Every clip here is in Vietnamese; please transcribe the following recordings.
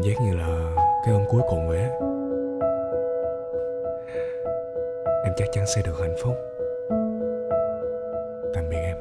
giác như là cái ôm cuối cùng vậy á. Em chắc chắn sẽ được hạnh phúc. Tạm biệt em.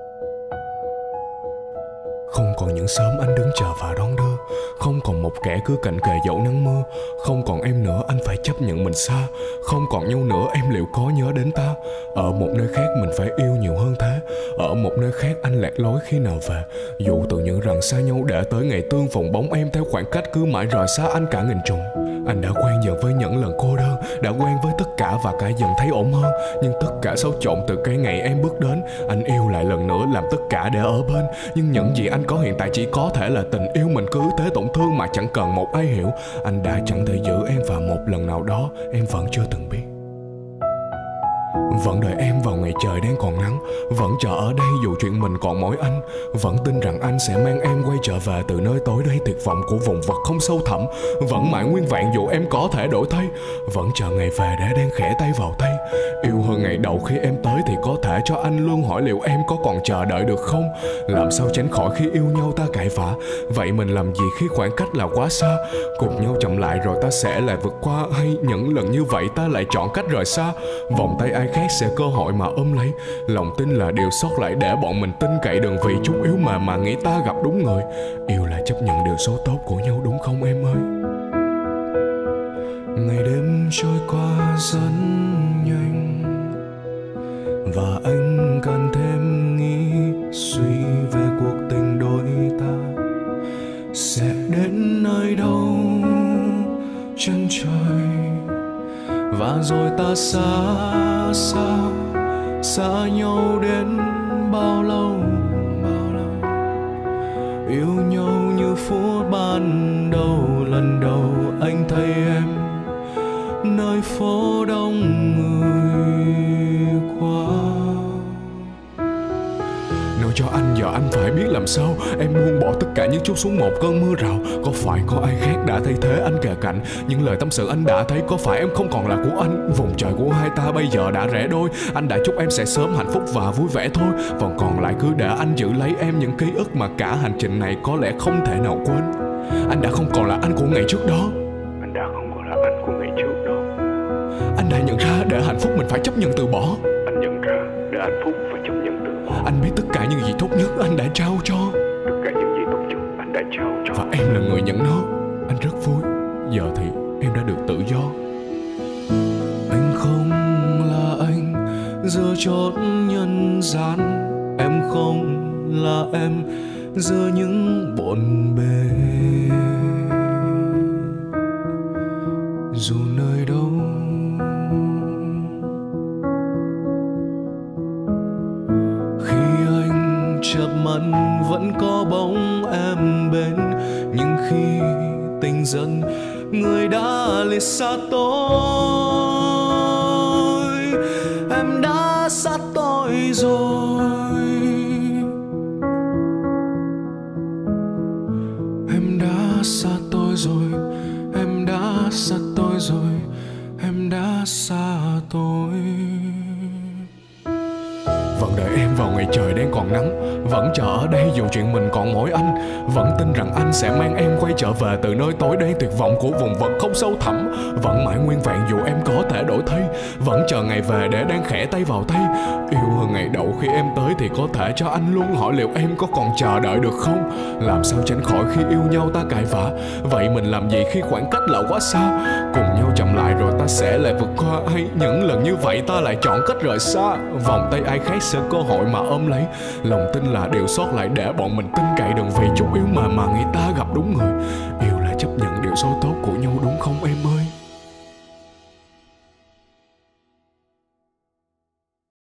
Không còn những sớm anh đứng chờ và đón đưa, không còn một kẻ cứ cạnh kề dẫu nắng mưa. Không còn em nữa anh phải chấp nhận mình xa, không còn nhau nữa em liệu có nhớ đến ta. Ở một nơi khác mình phải yêu nhiều hơn thế, ở một nơi khác anh lạc lối khi nào về. Dù tự nhận rằng xa nhau để tới ngày tương phùng, bóng em theo khoảng cách cứ mãi rời xa anh cả nghìn trùng. Anh đã quen dần với những lần cô đơn, đã quen với tất cả và cả dần thấy ổn hơn. Nhưng tất cả xáo trộn từ cái ngày em bước đến. Anh yêu lại lần nữa làm tất cả để ở bên, nhưng những gì anh có hiện tại chỉ có thể là tình yêu mình cứ thế tổn thương mà chẳng cần một ai hiểu. Anh đã chẳng thể giữ em và một lần nào đó em vẫn chưa từng biết. Vẫn đợi em vào ngày trời đang còn nắng, vẫn chờ ở đây dù chuyện mình còn mỗi anh. Vẫn tin rằng anh sẽ mang em quay trở về từ nơi tối đây tuyệt vọng của vùng vật không sâu thẳm. Vẫn mãi nguyên vẹn dù em có thể đổi thay, vẫn chờ ngày về để đang khẽ tay vào tay. Yêu hơn ngày đầu khi em tới thì có thể cho anh luôn hỏi liệu em có còn chờ đợi được không. Làm sao tránh khỏi khi yêu nhau ta cãi vã, vậy mình làm gì khi khoảng cách là quá xa. Cùng nhau chậm lại rồi ta sẽ lại vượt qua, hay những lần như vậy ta lại chọn cách rời xa. Vòng tay ai khác sẽ cơ hội mà ôm lấy, lòng tin là điều sót lại để bọn mình tin cậy. Đừng vì chút yếu mềm mà nghĩ ta gặp đúng người. Yêu là chấp nhận điều số tốt của nhau đúng không em ơi. Ngày đêm trôi qua rất nhanh và anh càng thêm nghĩ suy về cuộc tình đôi ta sẽ đến nơi đâu chân trời. Và rồi ta xa nhau đến bao lâu. Yêu nhau như phút ban đầu, lần đầu anh thấy em nơi phố đông người qua. Nói cho anh giờ anh phải biết làm sao. Em buông bỏ tất cả những chút xuống một cơn mưa rào. Có phải có ai khác đã thay thế anh kề cạnh? Những lời tâm sự anh đã thấy có phải em không còn là của anh? Vùng trời của hai ta bây giờ đã rẽ đôi. Anh đã chúc em sẽ sớm hạnh phúc và vui vẻ thôi. Phần còn lại cứ để anh giữ lấy em những ký ức mà cả hành trình này có lẽ không thể nào quên. Anh đã không còn là anh của ngày trước đó. Anh đã không còn là anh của ngày trước đó. Anh đã nhận ra để hạnh phúc mình phải chấp nhận từ bỏ. Anh nhận ra để hạnh phúc phải chấp nhận từ bỏ. Anh biết tất cả những gì tốt nhất anh đã trao cho. Tất cả những gì tốt nhất anh đã trao cho. Và em là người nhận nó. Anh rất vui. Giờ thì em đã được tự do. Anh không là anh giữa chốn nhân gian. Em không là em giữa những bộn bề. Dù nơi đâu khi anh chợp mắt vẫn có bóng em bên, nhưng khi tình dần người đã lìa xa tôi. Em đã xa tôi rồi. Em đã xa tôi rồi. Em đã xa tôi rồi. Em đã xa tôi. Vẫn đợi em vào ngày trời đang còn nắng, vẫn chờ ở đây dù chuyện mình còn mỗi anh. Vẫn tin rằng anh sẽ mang em quay trở về từ nơi tối đen tuyệt vọng của vùng vật không sâu thẳm. Vẫn mãi nguyên vẹn dù em có thể đổi thay, vẫn chờ ngày về để đang khẽ tay vào tay. Yêu hơn ngày đầu khi em tới thì có thể cho anh luôn hỏi liệu em có còn chờ đợi được không. Làm sao tránh khỏi khi yêu nhau ta cãi vã, vậy mình làm gì khi khoảng cách là quá xa. Cùng nhau chậm lại rồi ta sẽ lại vượt qua, hay những lần như vậy ta lại chọn cách rời xa. Vòng tay ai khác sẽ cơ hội mà ôm lấy, lòng tin là điều sót lại để bọn mình tin cậy. Đừng vì chút yếu mà nghĩ ta gặp đúng người. Yêu là chấp nhận điều số tốt của nhau đúng không em ơi.